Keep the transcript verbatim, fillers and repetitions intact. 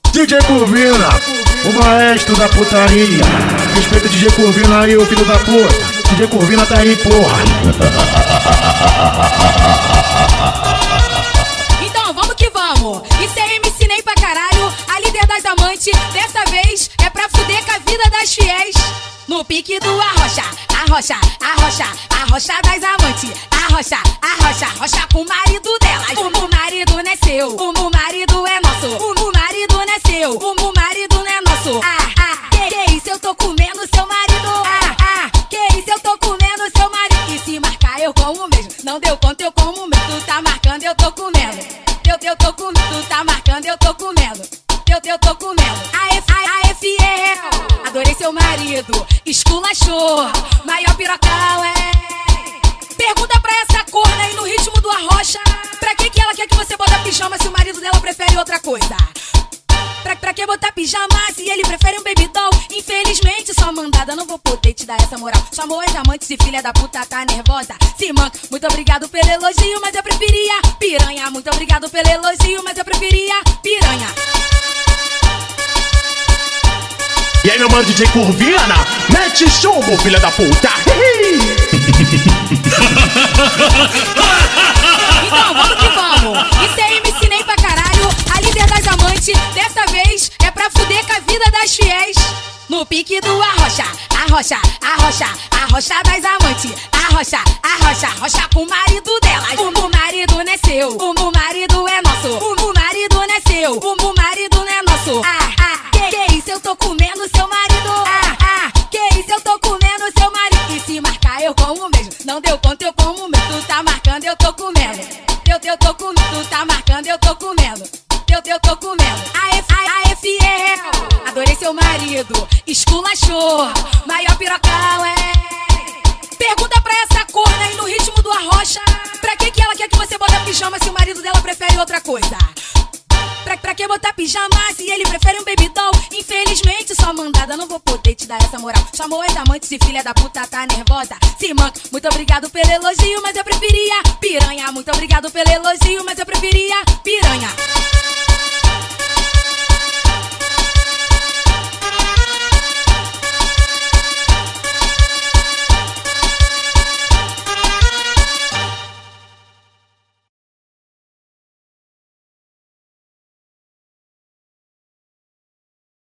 D J Curvina, o maestro da putaria. Respeita o D J Curvina aí, o filho da puta. D J Curvina tá aí, porra. Então vamos que vamos. Isso é M C Ney pra caralho, a líder das amantes. Dessa vez é pra fuder com a vida das fiéis. No pique do arrocha, arrocha, arrocha, arrocha das amantes. Arrocha, arrocha, arrocha com o marido delas. O, o marido não é seu, o, o marido é nosso. O, o marido não é seu, o, o marido não é nosso. Ah, ah, que, que isso, eu tô comendo seu marido. Ah, ah, que isso, eu tô comendo seu marido. E se marcar eu como mesmo, não deu conta eu como mesmo. Tu tá marcando, eu tô comendo. Eu, eu tô comendo, tu tá marcando, eu tô comendo. Eu, eu tô comendo. A F, a, a F L, adorei seu marido, esculachou, maior pirocão é. Pergunta pra essa corna aí no ritmo do arrocha, pra que que ela quer que você bota pijama se o marido dela prefere outra coisa? Pra, pra que botar pijama se ele prefere um baby doll? Infelizmente sua mandada, não vou poder te dar essa moral. Chamou as amantes e filha da puta tá nervosa. Se manca, muito obrigado pelo elogio, mas eu preferia piranha. Muito obrigado pelo elogio, mas eu preferia piranha. E aí, meu mano D J Curvina, mete chumbo, filha da puta. Então vamos que vamos. Isso é M C Ney pra caralho, a líder das amantes. Dessa vez é pra fuder com a vida das fiéis. No pique do arrocha, arrocha, arrocha, arrocha das amantes. Arrocha, arrocha, arrocha com o marido delas. O, o marido não é seu, o, o marido é nosso. O, o marido não é seu, o, o marido não é nosso. Ah, ah, que, que isso, eu tô comendo seu marido. Ah, ah, que isso, eu tô comendo seu marido. E se marcar eu como mesmo, não deu conta eu como mesmo. Tu tá marcando, eu tô comendo. Eu, eu tô comendo, tu tá marcando, eu tô comendo. Eu, eu tô comendo. A F, a, a F L, adorei seu marido, esculachou, maior pirocão é. Pergunta pra essa corna aí no ritmo do arrocha, pra que que ela quer que você bota pijama se o marido dela prefere outra coisa? Pra, pra que botar pijama se ele prefere um baby doll? Infelizmente sua mandada, não vou poder te dar essa moral. Chamou as amantes e filha da puta tá nervosa. Se manca, muito obrigado pelo elogio, mas eu preferia piranha. Muito obrigado pelo elogio, mas eu preferia piranha.